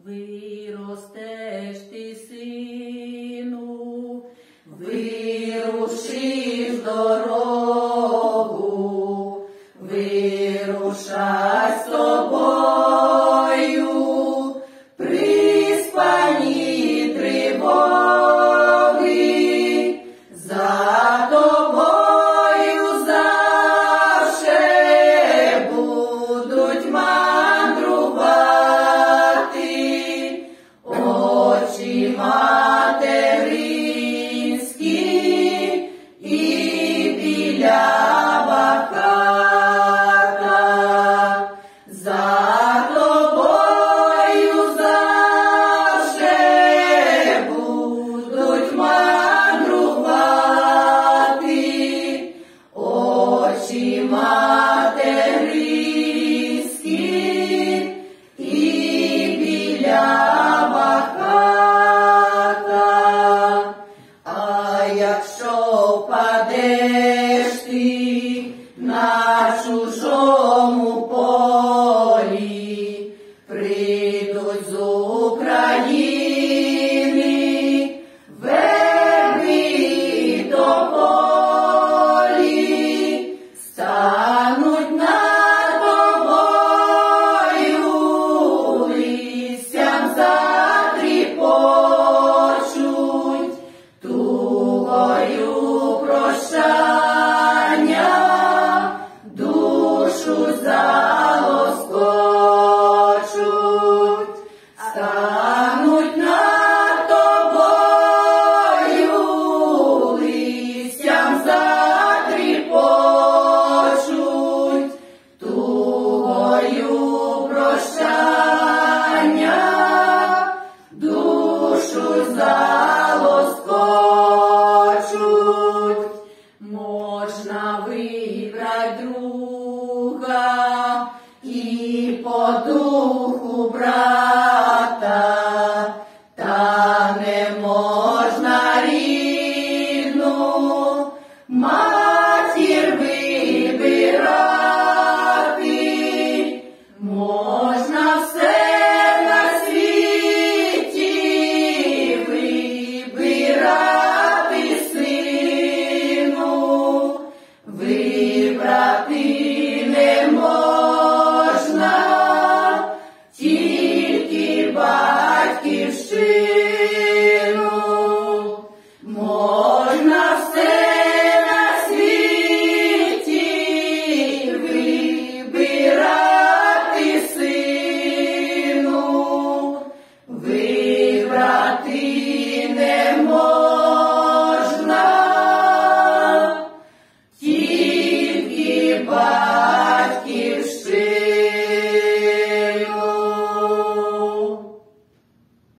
Виростеш ти, сину, вирушиш дорогу, вирушай з тобою, приспані тривоги, за тобою завше будуть мандрувати очі материнські і білява хата. За тобою завше будуть мандрувати очі материнські і білява хата. А якщо впадеш ти на чужому полі, прийдуть з України верби і тополі, стануть над тобою, листям затріпочуть, тугою прощання душу залоскочуть, стануть над тобою, листям затріпочуть, тугою прощання душу залоскочуть. Можна вибрать друга і по духу брата, та не можна рідну матір вибирати. Можна все на світі вибирати, сину, вибрати не можна тільки батьківщину.